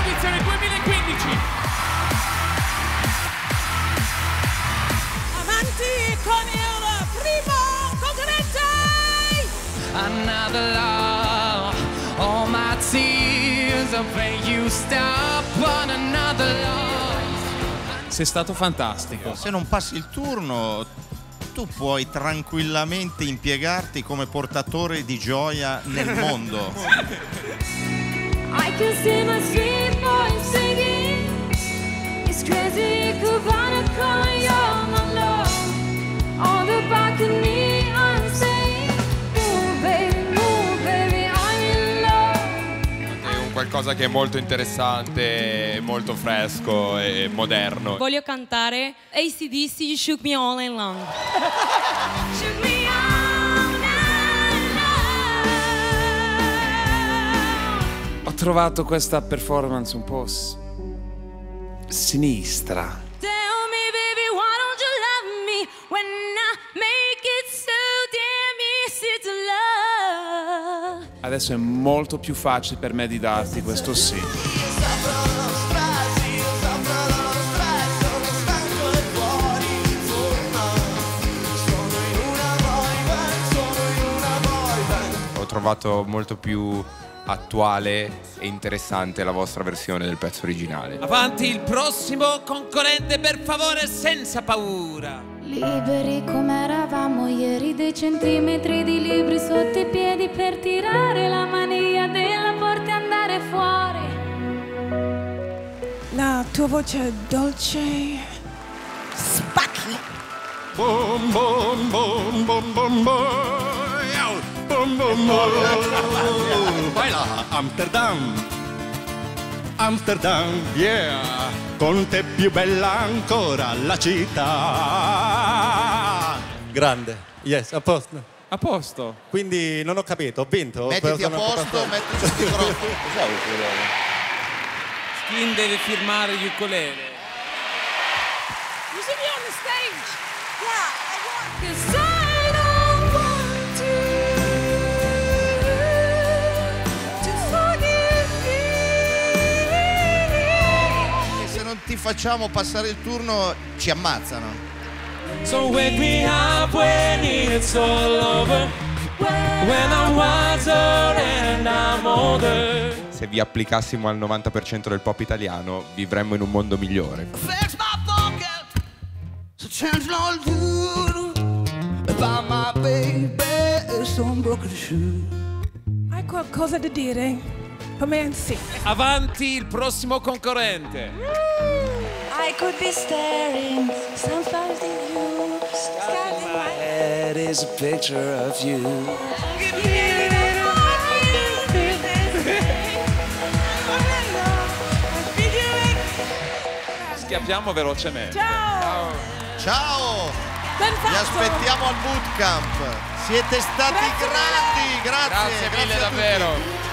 edizione 2015. Avanti con il primo concorrente! Another love, all my tears of pain you stop on another love. Sei stato fantastico. Se non passi il turno, tu puoi tranquillamente impiegarti come portatore di gioia nel mondo. I can see my sweet voice singing. It's crazy, you could wanna call you're my love. On the balcony, I'm saying, move baby, I'm in love. È un qualcosa che è molto interessante, molto fresco e moderno. Voglio cantare AC/DC, You Shook Me All Night Long. Shook me all night long. Ho trovato questa performance un po' sinistra. Tell me, baby, why don't you love me when I make it so damn easy to love? Adesso è molto più facile per me di darti questo sì. Ho trovato molto più attuale e interessante la vostra versione del pezzo originale. Avanti il prossimo concorrente, per favore, senza paura. Liberi come eravamo ieri, dei centimetri di libri sotto i piedi per tirare la mania della porta e andare fuori. La tua voce dolce spacchi. Boom, boom, boom, boom, boom, boom. Boom, boom, boom. Vai là, Amsterdam. Amsterdam, yeah. Con te più bella ancora la città. Grande, yes, a posto. A posto. Quindi non ho capito, ho vinto. Mettiti a posto, mettici il microfono. Cos'è ukulele? Skin deve firmare gli ukulele. You should be on the stage. Yeah, I want. 'Cause I don't want to forgive me. E se non ti facciamo passare il turno, ci ammazzano. So wake me up when it's all over. When I'm wiser and I'm older. Se vi applicassimo al 90% del pop italiano, vivremmo in un mondo migliore. Flex my pocket, so change all do. About my baby, some broken shoe. Hai qualcosa da dire? Comenzi. Avanti il prossimo concorrente. I could be staring sometimes in you, scars in my Head is a picture of you. Schiappiamo velocemente. Ciao! Ciao! Ben Vi fatto! aspettiamo al bootcamp. Siete stati grandi, grazie. Grazie mille a tutti. davvero.